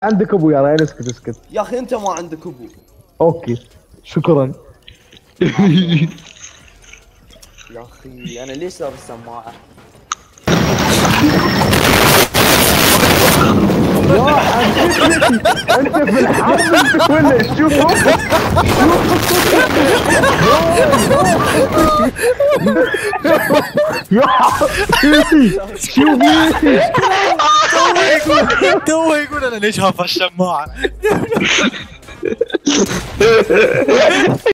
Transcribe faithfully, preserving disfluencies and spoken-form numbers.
عندك ابو يا ريان، اسكت اسكت. يا اخي انت ما عندك ابو. اوكي شكرا. يا اخي انا ليش لابس سماعه؟ يا حبيبي انت في الحرب انت ولا شو؟ يا حبيبي شو بيه؟ تو يقول انا ليش هافر الشماعه.